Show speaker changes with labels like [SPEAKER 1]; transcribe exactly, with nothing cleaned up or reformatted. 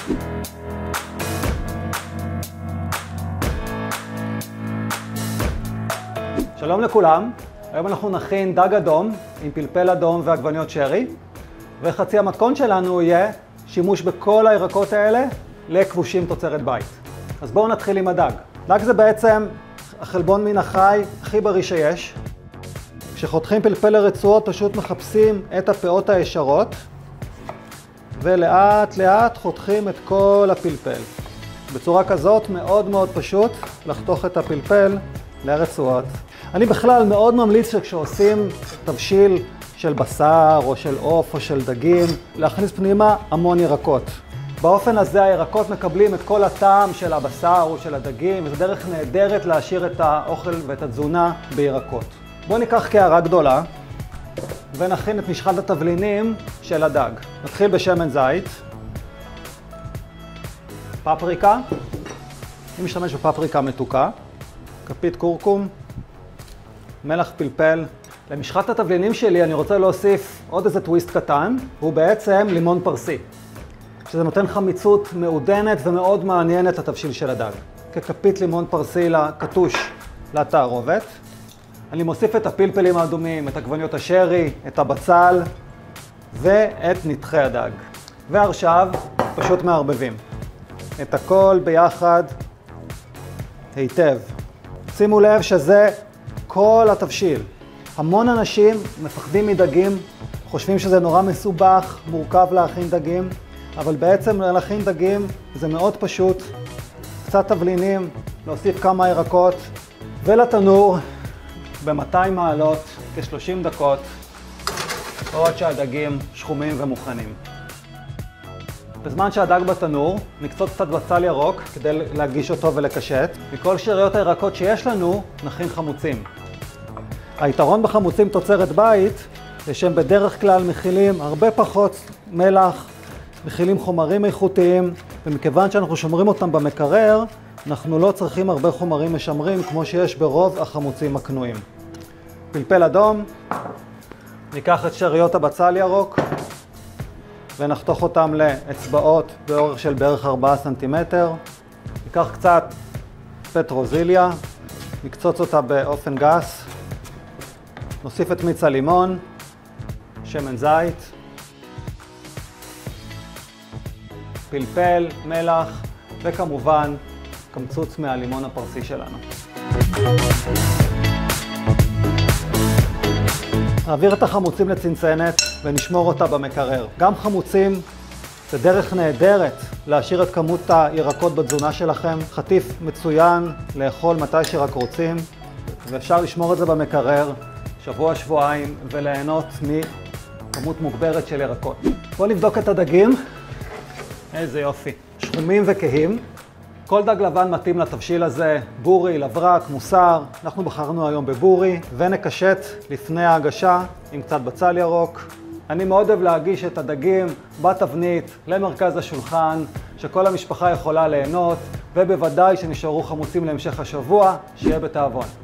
[SPEAKER 1] שלום לכולם, היום אנחנו נכין דג אדום עם פלפל אדום ועגבניות שרי, וחצי המתכון שלנו יהיה שימוש בכל הירקות האלה לכבושים תוצרת בית. אז בואו נתחיל עם הדג. דג זה בעצם החלבון מן החי הכי בריא שיש. כשחותכים פלפל לרצועות פשוט מחפשים את הפאות הישרות, ולאט לאט חותכים את כל הפלפל. בצורה כזאת מאוד מאוד פשוט לחתוך את הפלפל לרצועות. אני בכלל מאוד ממליץ שכשעושים תבשיל של בשר או של עוף או של דגים, להכניס פנימה המון ירקות. באופן הזה הירקות מקבלים את כל הטעם של הבשר או של הדגים, וזו דרך נהדרת להשאיר את האוכל ואת התזונה בירקות. בואו ניקח קערה גדולה ונכין את משחת התבלינים של הדג. נתחיל בשמן זית, פפריקה, אני משתמש בפפריקה מתוקה, כפית קורקום, מלח פלפל. למשחת התבלינים שלי אני רוצה להוסיף עוד איזה טוויסט קטן, הוא בעצם לימון פרסי, שזה נותן חמיצות מעודנת ומאוד מעניינת לתבשיל של הדג. ככפית לימון פרסי קטוש לתערובת. אני מוסיף את הפלפלים האדומים, את עגבניות השרי, את הבצל ואת נתחי הדג. ועכשיו פשוט מערבבים את הכל ביחד היטב. שימו לב שזה כל התבשיל. המון אנשים מפחדים מדגים, חושבים שזה נורא מסובך, מורכב להכין דגים, אבל בעצם להכין דגים זה מאוד פשוט. קצת תבלינים, להוסיף כמה ירקות, ולתנור ב-מאתיים מעלות כ-שלושים דקות, עוד שהדגים שחומים ומוכנים. בזמן שהדג בתנור, נקצוץ קצת בצל ירוק כדי להגיש אותו ולקשט. מכל שאריות הירקות שיש לנו, נכין חמוצים. היתרון בחמוצים תוצרת בית, זה שהם בדרך כלל מכילים הרבה פחות מלח, מכילים חומרים איכותיים, ומכיוון שאנחנו שומרים אותם במקרר, אנחנו לא צריכים הרבה חומרים משמרים כמו שיש ברוב החמוצים הקנויים. פלפל אדום, ניקח את שאריות הבצל ירוק, ונחתוך אותם לאצבעות באורך של בערך ארבעה סנטימטר. ניקח קצת פטרוזיליה, נקצוץ אותה באופן גס. נוסיף את מיץ הלימון, שמן זית, פלפל, מלח, וכמובן קמצוץ מהלימון הפרסי שלנו. נעביר את החמוצים לצנצנת ונשמור אותה במקרר. גם חמוצים זה דרך נהדרת להשאיר את כמות הירקות בתזונה שלכם. חטיף מצוין לאכול מתי שרק רוצים, ואפשר לשמור את זה במקרר שבוע שבועיים וליהנות מכמות מוגברת של ירקות. בואו נבדוק את הדגים. איזה יופי, שחומים וכהים. כל דג לבן מתאים לתבשיל הזה, בורי, לברק, מוסר. אנחנו בחרנו היום בבורי, ונקשט לפני ההגשה עם קצת בצל ירוק. אני מאוד אוהב להגיש את הדגים בתבנית למרכז השולחן, שכל המשפחה יכולה ליהנות, ובוודאי שנשארו חמוצים להמשך השבוע, שיהיה בתיאבון.